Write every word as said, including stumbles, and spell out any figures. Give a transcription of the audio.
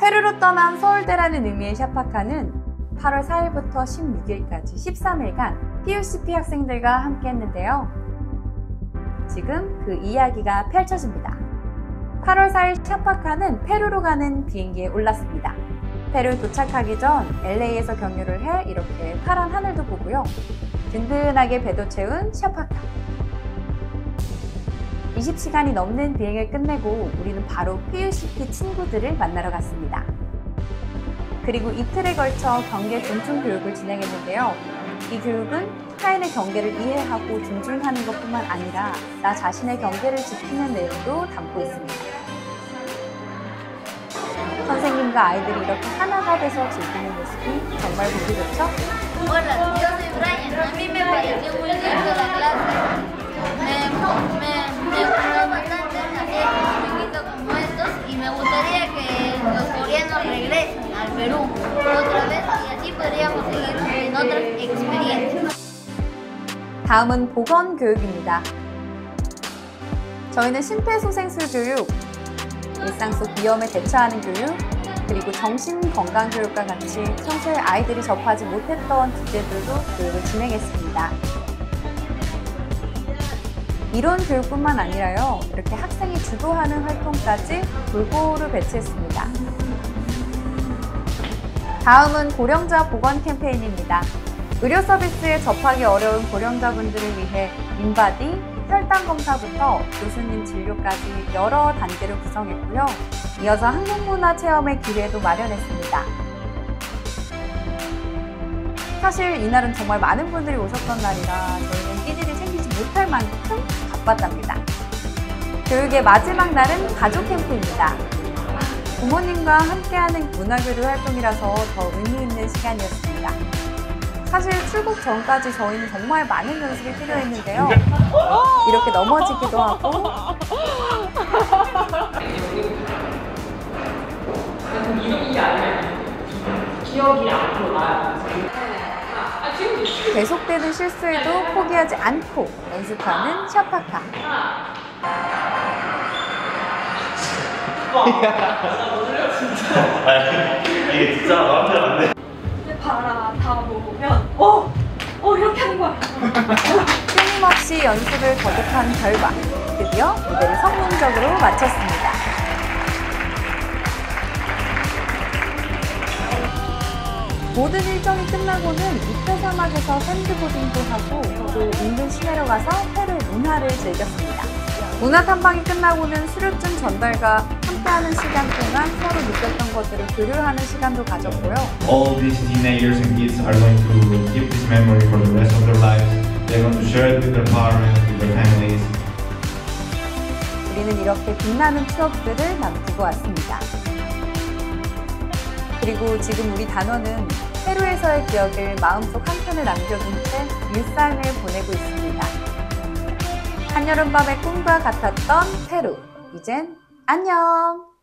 페루로 떠난 서울대라는 의미의 샤파카는 팔월 사일부터 십육일까지 십삼 일간 피유씨피 학생들과 함께 했는데요. 지금 그 이야기가 펼쳐집니다. 팔월 사일 샤파카는 페루로 가는 비행기에 올랐습니다. 페루 도착하기 전 엘에이에서 경유를 해 이렇게 파란 하늘도 보고요. 든든하게 배도 채운 샤파카. 이십 시간이 넘는 비행을 끝내고 우리는 바로 피유씨피 친구들을 만나러 갔습니다. 그리고 이틀에 걸쳐 경계 존중 교육을 진행했는데요. 이 교육은 타인의 경계를 이해하고 존중하는 것뿐만 아니라 나 자신의 경계를 지키는 내용도 담고 있습니다. 선생님과 아이들이 이렇게 하나가 돼서 즐기는 모습이 정말 보기 좋죠? Hola, yo soy Brian. A mí me pareció muy lindo la clase. Me, me, me gustó bastante hacer jueguitos como estos y me gustaría que los coreanos regresen al Perú otra vez y así podríamos seguir en otras experiencias. 다음은 보건교육입니다. 저희는 심폐소생술 교육, 일상 속 위험에 대처하는 교육, 그리고 정신건강교육과 같이 평소에 아이들이 접하지 못했던 주제들도 교육을 진행했습니다. 이론 교육뿐만 아니라요, 이렇게 학생이 주도하는 활동까지 골고루 배치했습니다. 다음은 고령자 보건 캠페인입니다. 의료 서비스에 접하기 어려운 고령자분들을 위해 인바디, 혈당 검사부터 교수님 진료까지 여러 단계를 구성했고요. 이어서 한국문화 체험의 기회도 마련했습니다. 사실 이날은 정말 많은 분들이 오셨던 날이라 저희는 끼니를 챙기지 못할 만큼 바빴답니다. 교육의 마지막 날은 가족 캠프입니다. 부모님과 함께하는 문화교류 활동이라서 더 의미 있는 시간이었습니다. 사실 출국 전까지 저희는 정말 많은 연습이 필요했는데요. 이렇게 넘어지기도 하고 기억이 앞으로 나요. 계속되는 실수에도 포기하지 않고 연습하는 샤파카. 이게 진짜 마음대로 안 돼. 봐라, 다 먹으면 어! 어! 이렇게 하는 거야. 끊임없이 연습을 거듭한 결과 드디어 무대를 성공적으로 마쳤습니다. 모든 일정이 끝나고는 이페 사막에서 샌드보딩도 하고 또 인근 시내로 가서 페루 문화를 즐겼습니다. 문화 탐방이 끝나고는 수료증 전달과 함께하는 시간 동안 서로 느꼈던 것들을 교류하는 시간도 가졌고요. All these teenagers and kids are going to keep this memory for the rest of their lives. They're going to share it with their parents, with their families. 우리는 이렇게 빛나는 추억들을 남기고 왔습니다. 그리고 지금 우리 단원은 페루에서의 기억을 마음속 한켠에 남겨둔 채 일상을 보내고 있습니다. 한여름밤의 꿈과 같았던 페루, 이젠 안녕!